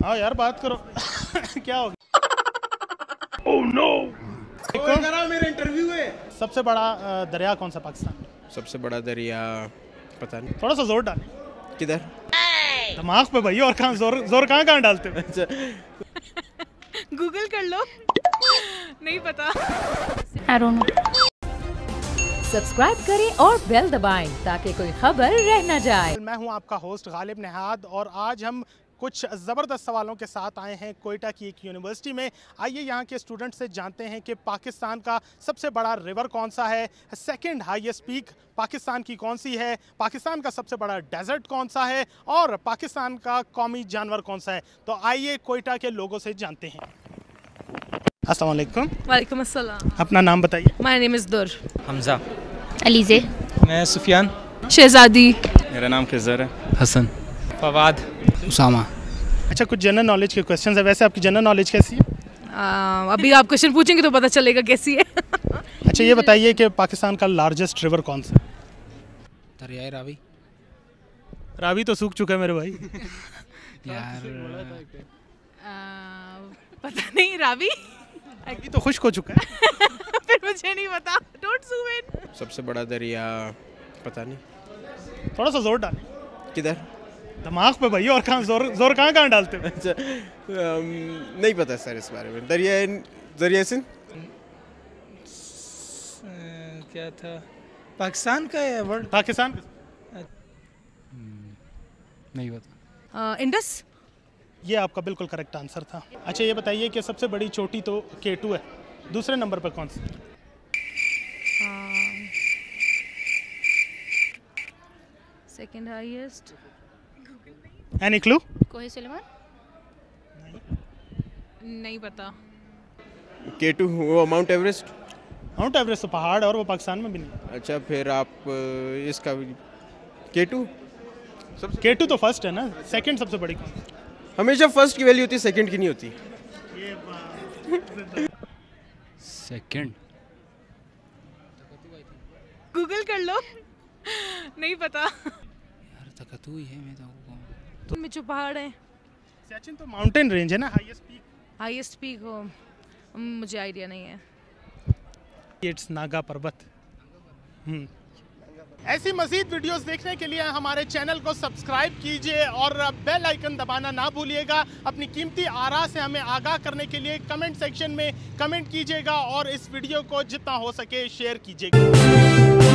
हाँ यार बात करो। क्या हो गया? Oh no. मेरा इंटरव्यू है। सबसे बड़ा दरिया कौन सा पाकिस्तान में? सबसे बड़ा दरिया पता नहीं। थोड़ा सा जोर डालें किधर? दिमाग पे भैया, और कहाँ जोर कहाँ डालते हो? अच्छा गूगल कर लो। नहीं पता। I don't know. सब्सक्राइब करें और बेल दबाएं ताकि कोई खबर रह न जाए। मैं हूं आपका होस्ट गालिब निहाद और आज हम कुछ ज़बरदस्त सवालों के साथ आए हैं कोयटा की एक यूनिवर्सिटी में। आइए यहाँ के स्टूडेंट से जानते हैं कि पाकिस्तान का सबसे बड़ा रिवर कौन सा है, सेकंड हाईएस्ट पीक पाकिस्तान की कौन सी है, पाकिस्तान का सबसे बड़ा डेजर्ट कौन सा है और पाकिस्तान का कौमी जानवर कौन सा है। तो आइए कोयटा के लोगों से जानते हैं। अस्सलाम वालेकुम। वालेकुम अस्सलाम। अपना नाम बताइए। माय नेम इज़ दुर। हमजा। अलीजे। मैं सुफियान। शहजादी। मेरा नाम खिज़र है। हसन। फवाद। उसामा। अच्छा, कुछ जनरल नॉलेज के क्वेश्चन है। वैसे आपकी जनरल नॉलेज कैसी है? अभी आप क्वेश्चन पूछेंगे तो पता चलेगा कैसी है। अच्छा ये बताइए कि पाकिस्तान का लार्जेस्ट रिवर कौन सा है? दरियाए रावी। रावी तो सूख चुका है मेरे भाई। यार पता नहीं। रावी। रावी तो खुश्क हो चुका है। फिर मुझे नहीं पता। Don't zoom in. सबसे बड़ा दरिया पता नहीं। थोड़ा सा जोर डालें किधर? दिमाग पे भैया, और कहाँ जोर कहाँ डालते हो? अच्छा नहीं पता सर इस बारे में। दरिया सिंध। क्या था? पाकिस्तान का है वर्ल्ड? पाकिस्तान नहीं पता। इंडस। ये आपका बिल्कुल करेक्ट आंसर था। अच्छा ये बताइए कि सबसे बड़ी चोटी तो K2 है, दूसरे नंबर पर कौन सी? Second highest. Any clue? Kohe Sulaiman. नहीं पता। K2 वो माउंट एवरेस्ट। माउंट एवरेस्ट तो पहाड़ है और वो पाकिस्तान में भी नहीं। अच्छा फिर आप इसका K2 K2 तो फर्स्ट है ना, सेकंड सबसे बड़ी कौन सी? हमेशा फर्स्ट की वैल्यू होती है, सेकंड की नहीं होती। सेकंड। गूगल कर लो। नहीं पता। यार तकतु ही है। मैं तो में जो पहाड़ है। सचिन तो माउंटेन रेंज है ना, हाईएस्ट पीक। हाईएस्ट पीक हो, मुझे आइडिया नहीं है। इट्स नागा पर्वत। ऐसी मज़ीद वीडियोस देखने के लिए हमारे चैनल को सब्सक्राइब कीजिए और बेल आइकन दबाना ना भूलिएगा। अपनी कीमती आरा से हमें आगाह करने के लिए कमेंट सेक्शन में कमेंट कीजिएगा और इस वीडियो को जितना हो सके शेयर कीजिएगा।